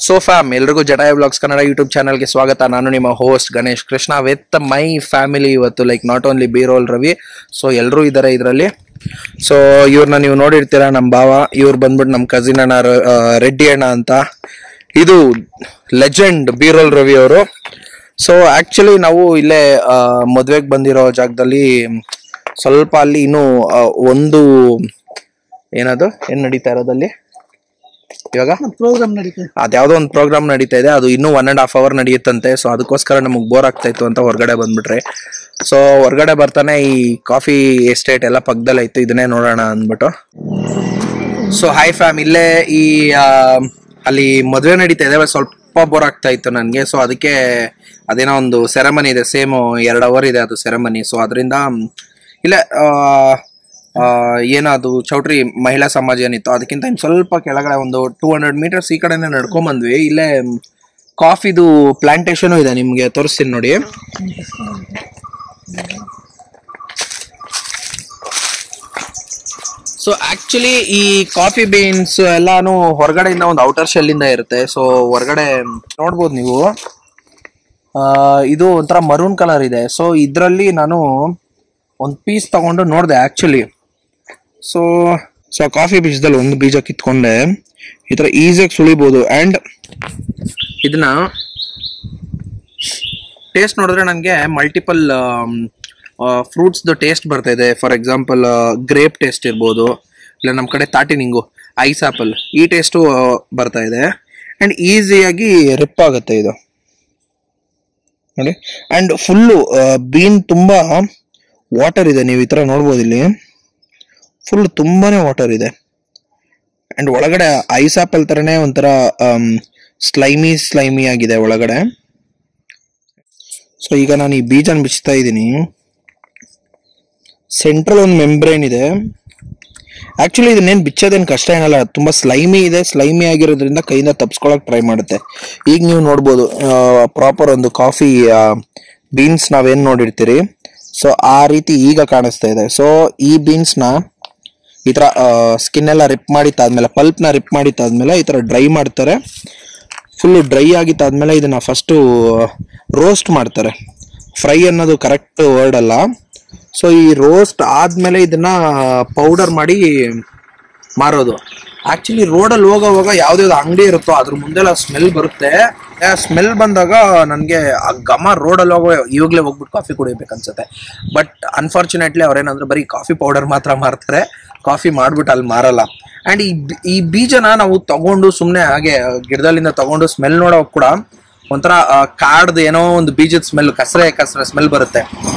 So fam ಎಲ್ರಿಗೂ ಜಟಾಯ vlogs Kannada YouTube ಚಾನಲ್ಗೆ ಸ್ವಾಗತ. ನಾನು ನಿಮ್ಮ host Ganesh Krishna with my family. ಇವತ್ತು ಲೈಕ್ ನಾಟ್ ಓನ್ಲಿ ಬೀರೋಲ್ ರವಿ, ಸೊ ಎಲ್ಲರೂ ಇದ್ದಾರೆ ಇದರಲ್ಲಿ. ಸೊ ಇವ್ರನ್ನ ನೀವು ನೋಡಿರ್ತೀರಾ, ನಮ್ಮ ಭಾವ. ಇವ್ರು ಬಂದ್ಬಿಟ್ಟು ನಮ್ಮ ಕಸಿನ್ ಅಣ್ಣ ರೆಡ್ಡಿ ಅಣ್ಣ ಅಂತ. ಇದು ಲೆಜೆಂಡ್ ಬೀರೋಲ್ ರವಿ ಅವರು. ಸೊ ಆಕ್ಚುಲಿ ನಾವು ಇಲ್ಲೇ ಮದ್ವೆಗೆ ಬಂದಿರೋ ಜಾಗದಲ್ಲಿ ಸ್ವಲ್ಪ ಅಲ್ಲಿ ಇನ್ನೂ ಒಂದು ಏನ್ ನಡೀತಾ ಇರೋದಲ್ಲಿ ಇವಾಗ ಪ್ರೋಗ್ರಾಮ್ ನಡೀತಾ, ಅದ್ಯಾವುದೋ ಒಂದು ಪ್ರೋಗ್ರಾಮ್ ನಡೀತಾ ಇದೆ. ಅದು ಇನ್ನೂ 1.5 hour ನಡೆಯುತ್ತಂತೆ. ಸೊ ಅದಕ್ಕೋಸ್ಕರ ನಮಗೆ ಬೋರ್ ಆಗ್ತಾ ಇತ್ತು ಅಂತ ಹೊರಗಡೆ ಬಂದ್ಬಿಟ್ರೆ. ಸೊ ಹೊರಗಡೆ ಬರ್ತಾನೆ ಈ ಕಾಫಿ ಎಸ್ಟೇಟ್ ಎಲ್ಲ ಪಕ್ಕದಲ್ಲೇ ಇತ್ತು, ಇದನ್ನೇ ನೋಡೋಣ ಅಂದ್ಬಿಟ್ಟು. ಸೊ ಹಾಯ್ ಫ್ಯಾಮ್, ಇಲ್ಲೇ ಈ ಅಲ್ಲಿ ಮದುವೆ ನಡೀತಾ ಇದೆ. ಸ್ವಲ್ಪ ಬೋರ್ ಆಗ್ತಾ ಇತ್ತು ನನಗೆ. ಸೊ ಅದಕ್ಕೆ ಅದೇನೋ ಒಂದು ಸೆರೆಮನಿ ಇದೆ, ಸೇಮ್ 2 hour ಇದೆ ಅದು ಸೆರೆಮನಿ. ಸೊ ಅದರಿಂದ ಇಲ್ಲೇ ಏನದು ಚೌಟ್ರಿ ಮಹಿಳಾ ಸಮಾಜ ಏನಿತ್ತು ಅದಕ್ಕಿಂತ ಇನ್ನು ಸ್ವಲ್ಪ ಕೆಳಗಡೆ ಒಂದು 200 meters ಈ ಕಡೆನೆ ನಡ್ಕೊಂಡ್ ಬಂದ್ವಿ. ಇಲ್ಲೇ ಕಾಫಿದು ಪ್ಲಾಂಟೇಶನ್ ಇದೆ, ನಿಮ್ಗೆ ತೋರಿಸ್ತೀನಿ ನೋಡಿ. ಸೊ ಆಕ್ಚುಲಿ ಈ ಕಾಫಿ ಬೀನ್ಸ್ ಎಲ್ಲಾನು ಹೊರಗಡೆಯಿಂದ ಒಂದು ಔಟರ್ ಶೆಲ್ ಇಂದ ಇರುತ್ತೆ. ಸೊ ಹೊರಗಡೆ ನೋಡ್ಬೋದು ನೀವು, ಇದು ಒಂಥರ ಮರೂನ್ ಕಲರ್ ಇದೆ. ಸೊ ಇದರಲ್ಲಿ ನಾನು ಒಂದು ಪೀಸ್ ತಗೊಂಡು ನೋಡಿದೆ ಆಕ್ಚುಲಿ. ಸೊ ಕಾಫಿ ಬೀಜದಲ್ಲಿ ಒಂದು ಬೀಜ ಕಿತ್ಕೊಂಡೆ, ಈ ತರ ಈಸಿಯಾಗಿ ಸುಳಿಬಹುದು. ಅಂಡ್ ಇದನ್ನ ಟೇಸ್ಟ್ ನೋಡಿದ್ರೆ ನನಗೆ ಮಲ್ಟಿಪಲ್ ಫ್ರೂಟ್ಸ್ ಟೇಸ್ಟ್ ಬರ್ತಾ ಇದೆ. ಫಾರ್ ಎಕ್ಸಾಂಪಲ್ ಗ್ರೇಪ್ ಟೇಸ್ಟ್ ಇರ್ಬೋದು, ಇಲ್ಲ ನಮ್ಮ ಕಡೆ ತಾಟಿನಿಂಗು ಐಸ್ ಆಪಲ್, ಈ ಟೇಸ್ಟು ಬರ್ತಾ ಇದೆ. ಅಂಡ್ ಈಸಿಯಾಗಿ ರಿಪ್ ಆಗುತ್ತೆ ಇದು ನೋಡಿ. ಅಂಡ್ ಫುಲ್ಲು ಬೀನ್ ತುಂಬಾ ವಾಟರ್ ಇದೆ, ನೀವು ಈ ತರ ನೋಡ್ಬೋದು. ಇಲ್ಲಿ ಫುಲ್ ತುಂಬಾನೇ ವಾಟರ್ ಇದೆ. ಅಂಡ್ ಒಳಗಡೆ ಐಸ್ ಆಪಲ್ ತರನೇ ಒಂಥರ ಸ್ಲೈಮಿ ಆಗಿದೆ ಒಳಗಡೆ. ಸೊ ಈಗ ನಾನು ಈ ಬೀಜನ ಬಿಚ್ತಾ ಇದ್ದೀನಿ. ಸೆಂಟ್ರಲ್ ಒಂದು ಮೆಂಬ್ರೇನ್ ಇದೆ. ಆಕ್ಚುಲಿ ಇದನ್ನೇನು ಬಿಚ್ಚೋದೇನು ಕಷ್ಟ ಏನಲ್ಲ, ತುಂಬಾ ಸ್ಲೈಮಿ ಇದೆ. ಸ್ಲೈಮಿ ಆಗಿರೋದ್ರಿಂದ ಕೈಯಿಂದ ತಪ್ಸ್ಕೊಳಕ್ ಟ್ರೈ ಮಾಡುತ್ತೆ. ಈಗ ನೀವು ನೋಡ್ಬೋದು ಪ್ರಾಪರ್ ಒಂದು ಕಾಫಿ ಬೀನ್ಸ್ ನಾವೇನ್ ನೋಡಿರ್ತೀರಿ, ಸೊ ಆ ರೀತಿ ಈಗ ಕಾಣಿಸ್ತಾ ಇದೆ. ಸೊ ಈ ಬೀನ್ಸ್ ನ ಈ ತರ ಸ್ಕಿನ್ ಎಲ್ಲ ರಿಪ್ ಮಾಡಿತ್ತಾದ್ಮೇಲೆ, ಪಲ್ಪ್ ನ ರಿಪ್ ಮಾಡಿತ್ತಾದ್ಮೇಲೆ ಈ ತರ ಡ್ರೈ ಮಾಡ್ತಾರೆ. ಫುಲ್ ಡ್ರೈ ಆಗಿತ್ತಾದ್ಮೇಲೆ ಇದನ್ನ ಫಸ್ಟ್ ರೋಸ್ಟ್ ಮಾಡ್ತಾರೆ. ಫ್ರೈ ಅನ್ನೋದು ಕರೆಕ್ಟ್ ವರ್ಡ್ ಅಲ್ಲ. ಸೊ ಈ ರೋಸ್ಟ್ ಆದ್ಮೇಲೆ ಇದನ್ನ ಪೌಡರ್ ಮಾಡಿ ಮಾರೋದು. ಆಕ್ಚುಲಿ ರೋಡಲ್ಲಿ ಹೋಗೋವಾಗ ಯಾವ್ದಾವ್ದು ಅಂಗಡಿ ಇರುತ್ತೋ ಅದ್ರ ಮುಂದೆಲ್ಲ ಸ್ಮೆಲ್ ಬರುತ್ತೆ. ಸ್ಮೆಲ್ ಬಂದಾಗ ನನಗೆ ಆ ಘಮ ರೋಡಲ್ಲಿ ಹೋಗೋ ಇವಾಗಲೇ ಹೋಗ್ಬಿಟ್ಟು ಕಾಫಿ ಕುಡಿಬೇಕು ಅನ್ಸುತ್ತೆ. ಬಟ್ ಅನ್ಫಾರ್ಚುನೇಟ್ಲಿ ಅವ್ರೇನಂದ್ರೆ ಬರೀ ಕಾಫಿ ಪೌಡರ್ ಮಾತ್ರ ಮಾರ್ತಾರೆ, ಕಾಫಿ ಮಾಡ್ಬಿಟ್ಟು ಅಲ್ಲಿ ಮಾರಲ್ಲ. ಅಂಡ್ ಈ ಬೀಜನ ನಾವು ತಗೊಂಡು ಸುಮ್ಮನೆ ಹಾಗೆ ಗಿಡದಲ್ಲಿಂದ ತಗೊಂಡು ಸ್ಮೆಲ್ ನೋಡೋಕೆ ಕೂಡ ಒಂಥರ ಕಾಡ್ದು ಏನೋ ಒಂದು ಬೀಜದ ಸ್ಮೆಲ್, ಕಸರೆ ಸ್ಮೆಲ್ ಬರುತ್ತೆ.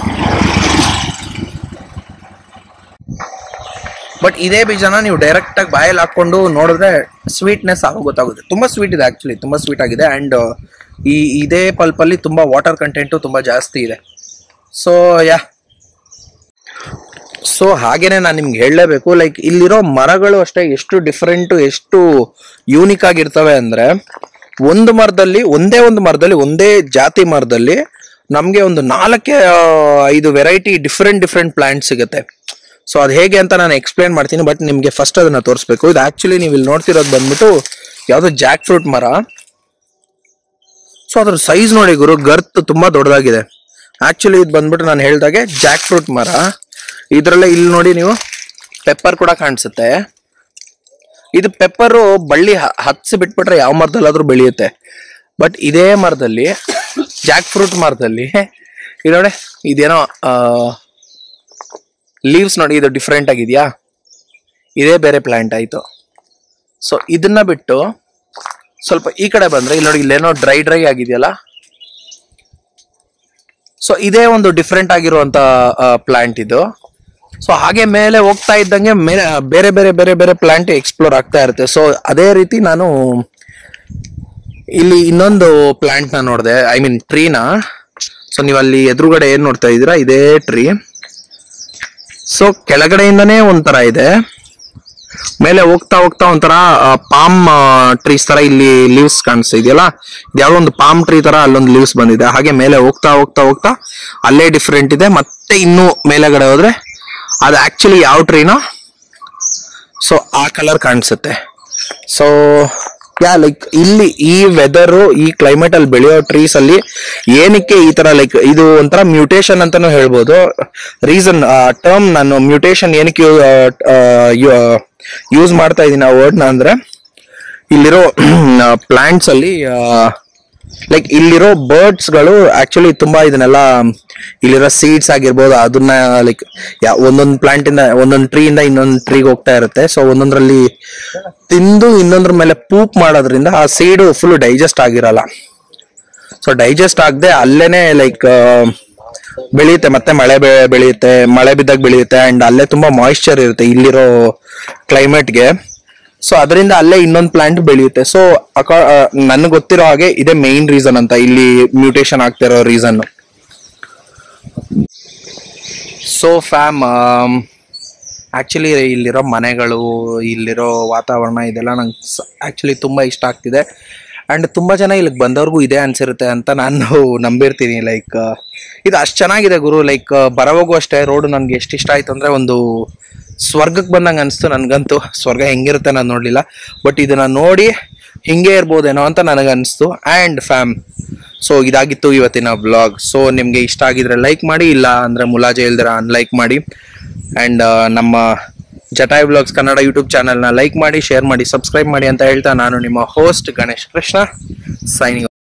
ಬಟ್ ಇದೇ ಬೀಜನ ನೀವು ಡೈರೆಕ್ಟ್ ಆಗಿ ಬಾಯಲ್ಲಿ ಹಾಕೊಂಡು ನೋಡಿದ್ರೆ ಸ್ವೀಟ್ನೆಸ್ ಆಗ ಗೊತ್ತಾಗುತ್ತೆ. ತುಂಬಾ ಸ್ವೀಟ್ ಇದೆ, ಆಕ್ಚುಲಿ ತುಂಬಾ ಸ್ವೀಟ್ ಆಗಿದೆ. ಅಂಡ್ ಇದೇ ಪಲ್ಪಲ್ಲಿ ತುಂಬಾ ವಾಟರ್ ಕಂಟೆಂಟು ತುಂಬಾ ಜಾಸ್ತಿ ಇದೆ. ಸೊ ಹಾಗೇನೆ ನಾನು ನಿಮ್ಗೆ ಹೇಳಲೇಬೇಕು, ಲೈಕ್ ಇಲ್ಲಿರೋ ಮರಗಳು ಅಷ್ಟೇ ಎಷ್ಟು ಡಿಫ್ರೆಂಟ್, ಎಷ್ಟು ಯೂನಿಕ್ ಆಗಿರ್ತವೆ ಅಂದ್ರೆ, ಒಂದೇ ಮರದಲ್ಲಿ ಒಂದೇ ಜಾತಿ ಮರದಲ್ಲಿ ನಮ್ಗೆ ಒಂದು 4-5 ವೆರೈಟಿ ಡಿಫ್ರೆಂಟ್ ಪ್ಲಾಂಟ್ ಸಿಗುತ್ತೆ. ಸೊ ಅದು ಹೇಗೆ ಅಂತ ನಾನು ಎಕ್ಸ್ಪ್ಲೇನ್ ಮಾಡ್ತೀನಿ, ಬಟ್ ನಿಮ್ಗೆ ಫಸ್ಟ್ ಅದನ್ನ ತೋರಿಸ್ಬೇಕು. ಇದು ಆಕ್ಚುಲಿ ನೀವು ಇಲ್ಲಿ ನೋಡ್ತಿರೋದು ಬಂದ್ಬಿಟ್ಟು ಯಾವ್ದೋ ಜಾಕ್ ಫ್ರೂಟ್ ಮರ. ಸೊ ಅದ್ರ ಸೈಜ್ ನೋಡಿ ಗುರು, ಗರ್ತ್ ತುಂಬಾ ದೊಡ್ಡದಾಗಿದೆ. ಆಕ್ಚುಲಿ ಇದು ಬಂದ್ಬಿಟ್ಟು ನಾನು ಹೇಳ್ದಾಗೆ ಜಾಕ್ ಫ್ರೂಟ್ ಮರ. ಇದ್ರಲ್ಲೇ ಇಲ್ಲಿ ನೋಡಿ ನೀವು ಪೆಪ್ಪರ್ ಕೂಡ ಕಾಣಿಸುತ್ತೆ. ಇದು ಪೆಪ್ಪರು ಬಳ್ಳಿ ಹತ್ಸಿ ಬಿಟ್ಬಿಟ್ರೆ ಯಾವ ಮರದಲ್ಲಾದ್ರೂ ಬೆಳೆಯುತ್ತೆ. ಬಟ್ ಇದೇ ಮರದಲ್ಲಿ, ಜಾಕ್ ಫ್ರೂಟ್ ಮರದಲ್ಲಿ ಇದು ನೋಡಿ, ಇದೇನೋ ಲೀವ್ಸ್ ನೋಡಿ, ಇದು ಡಿಫ್ರೆಂಟ್ ಆಗಿದೆಯಾ, ಇದೇ ಬೇರೆ ಪ್ಲಾಂಟ್ ಆಯ್ತು. ಸೊ ಇದನ್ನ ಬಿಟ್ಟು ಸ್ವಲ್ಪ ಈ ಕಡೆ ಬಂದ್ರೆ ಇಲ್ಲಿ ನೋಡಿ, ಇಲ್ಲೇನೋ ಡ್ರೈ ಆಗಿದೆಯಲ್ಲ. ಸೊ ಇದೇ ಒಂದು ಡಿಫ್ರೆಂಟ್ ಆಗಿರುವಂತ ಪ್ಲಾಂಟ್ ಇದು. ಸೊ ಹಾಗೆ ಮೇಲೆ ಹೋಗ್ತಾ ಇದ್ದಂಗೆ ಮೇಲೆ ಬೇರೆ ಪ್ಲಾಂಟ್ ಎಕ್ಸ್ಪ್ಲೋರ್ ಆಗ್ತಾ ಇರುತ್ತೆ. ಸೊ ಅದೇ ರೀತಿ ನಾನು ಇಲ್ಲಿ ಇನ್ನೊಂದು ಪ್ಲಾಂಟ್ ನ ನೋಡಿದೆ, ಐ ಮೀನ್ ಟ್ರೀನ. ಸೊ ನೀವು ಅಲ್ಲಿ ಎದುರುಗಡೆ ಏನ್ ನೋಡ್ತಾ ಇದ್ದೀರಾ, ಇದೇ ಟ್ರೀ. ಸೊ ಕೆಳಗಡೆಯಿಂದನೇ ಒಂಥರ ಇದೆ, ಮೇಲೆ ಹೋಗ್ತಾ ಒಂಥರ ಪಾಮ್ ಟ್ರೀಸ್ ತರ ಇಲ್ಲಿ ಲೀವ್ಸ್ ಕಾಣಿಸ್ತಾ ಇದೆಯಲ್ಲ, ಯಾವ್ದೋ ಒಂದು ಪಾಮ್ ಟ್ರೀ ತರ ಅಲ್ಲೊಂದು ಲೀವ್ಸ್ ಬಂದಿದೆ. ಹಾಗೆ ಮೇಲೆ ಹೋಗ್ತಾ ಅಲ್ಲೇ ಡಿಫ್ರೆಂಟ್ ಇದೆ. ಮತ್ತೆ ಇನ್ನು ಮೇಲೆಗಡೆ ಹೋದ್ರೆ ಅದು ಆಕ್ಚುಲಿ ಯಾವ ಟ್ರೀನೋ, ಸೊ ಆ ಕಲರ್ ಕಾಣಿಸುತ್ತೆ. ಸೊ ಲೈಕ್ ಇಲ್ಲಿ ಈ ವೆದರ್ ಈ ಕ್ಲೈಮೇಟ್ ಅಲ್ಲಿ ಬೆಳೆಯೋ ಟ್ರೀಸ್ ಅಲ್ಲಿ ಏನಕ್ಕೆ ಈ ತರ ಲೈಕ್ ಇದು ಒಂಥರ ಮ್ಯೂಟೇಶನ್ ಅಂತಾನು ಹೇಳ್ಬೋದು. ರೀಸನ್ ಟರ್ಮ್ ನಾನು ಮ್ಯೂಟೇಶನ್ ಏನಕ್ಕೆ ಯೂಸ್ ಮಾಡ್ತಾ ಇದೀನಿ ಆ ವರ್ಡ್ ನ ಅಂದ್ರೆ, ಇಲ್ಲಿರೋ ಪ್ಲಾಂಟ್ಸ್ ಅಲ್ಲಿ ಲೈಕ್ ಇಲ್ಲಿರೋ ಬರ್ಡ್ಸ್ ಗಳು ಆಕ್ಚುಲಿ ತುಂಬಾ ಇದನ್ನೆಲ್ಲ ಇಲ್ಲಿರೋ ಸೀಡ್ಸ್ ಆಗಿರ್ಬೋದು ಅದನ್ನ ಲೈಕ್ ಒಂದೊಂದು ಪ್ಲಾಂಟ್ ಇಂದ ಒಂದೊಂದು ಟ್ರೀ ಇಂದ ಇನ್ನೊಂದು ಟ್ರೀಗೆ ಹೋಗ್ತಾ ಇರುತ್ತೆ. ಸೊ ಒಂದೊಂದ್ರಲ್ಲಿ ತಿಂದು ಇನ್ನೊಂದ್ರ ಮೇಲೆ ಪೂಪ್ ಮಾಡೋದ್ರಿಂದ ಆ ಸೀಡ್ ಫುಲ್ ಡೈಜೆಸ್ಟ್ ಆಗಿರಲ್ಲ. ಸೊ ಡೈಜೆಸ್ಟ್ ಆಗದೆ ಅಲ್ಲೇನೆ ಲೈಕ್ ಬೆಳೆಯುತ್ತೆ, ಮತ್ತೆ ಬೆಳೆಯುತ್ತೆ, ಮಳೆ ಬಿದ್ದಾಗ ಬೆಳೆಯುತ್ತೆ ಅಂಡ್ ಅಲ್ಲೇ ತುಂಬಾ ಮಾಯಿಶ್ಚರ್ ಇರುತ್ತೆ ಇಲ್ಲಿರೋ ಕ್ಲೈಮೇಟ್ಗೆ. ಸೊ ಅದರಿಂದ ಅಲ್ಲೇ ಇನ್ನೊಂದು ಪ್ಲಾಂಟ್ ಬೆಳೆಯುತ್ತೆ. ಸೊ ನನ್ಗೆ ಗೊತ್ತಿರೋ ಹಾಗೆ ಇದೇ ಮೇನ್ ರೀಸನ್ ಅಂತ ಇಲ್ಲಿ ಮ್ಯೂಟೇಶನ್ ಆಗ್ತಿರೋ ರೀಸನ್. ಸೊ ಫ್ಯಾಮ್ ಆಕ್ಚುಲಿ ಇಲ್ಲಿರೋ ಮನೆಗಳು, ಇಲ್ಲಿರೋ ವಾತಾವರಣ ಇದೆಲ್ಲ ನಂಗೆ ಆಕ್ಚುಲಿ ತುಂಬಾ ಇಷ್ಟ ಆಗ್ತಿದೆ. ಅಂಡ್ ತುಂಬಾ ಜನ ಇಲ್ಲಿಗೆ ಬಂದವ್ರಿಗೂ ಇದೆ ಅನ್ಸಿರುತ್ತೆ ಅಂತ ನಾನು ನಂಬಿರ್ತೀನಿ. ಲೈಕ್ ಇದು ಅಷ್ಟು ಚೆನ್ನಾಗಿದೆ ಗುರು. ಲೈಕ್ ಬರೋವಾಗೂ ಅಷ್ಟೇ ರೋಡ್ ನನ್ಗೆ ಎಷ್ಟು ಇಷ್ಟ ಆಯ್ತು ಅಂದ್ರೆ ಒಂದು ಸ್ವರ್ಗಕ್ಕೆ ಬಂದಂಗೆ ಅನಿಸ್ತು. ನನ್ಗಂತೂ ಸ್ವರ್ಗ ಹೆಂಗಿರುತ್ತೆ ನಾನು ನೋಡ್ಲಿಲ್ಲ, ಬಟ್ ಇದನ್ನ ನೋಡಿ ಹಿಂಗೆ ಇರ್ಬೋದೇನೋ ಅಂತ ನನಗೆ ಅನಿಸ್ತು. ಆ್ಯಂಡ್ ಫ್ಯಾಮ್, ಸೊ ಇದಾಗಿತ್ತು ಇವತ್ತಿನ ವ್ಲಾಗ್. ಸೊ ನಿಮಗೆ ಇಷ್ಟ ಆಗಿದ್ರೆ ಲೈಕ್ ಮಾಡಿ, ಇಲ್ಲ ಅಂದರೆ ಮುಲಾಜೆ ಇಲ್ದಿರ ಅನ್ಲೈಕ್ ಮಾಡಿ. ಆ್ಯಂಡ್ ನಮ್ಮ ಜಟಾಯ್ ವ್ಲಾಗ್ಸ್ ಕನ್ನಡ ಯೂಟ್ಯೂಬ್ ಚಾನಲ್ನ ಲೈಕ್ ಮಾಡಿ, ಶೇರ್ ಮಾಡಿ, ಸಬ್ಸ್ಕ್ರೈಬ್ ಮಾಡಿ ಅಂತ ಹೇಳ್ತಾ ನಾನು ನಿಮ್ಮ ಹೋಸ್ಟ್ ಗಣೇಶ್ ಕೃಷ್ಣ ಸೈನಿಂಗ್.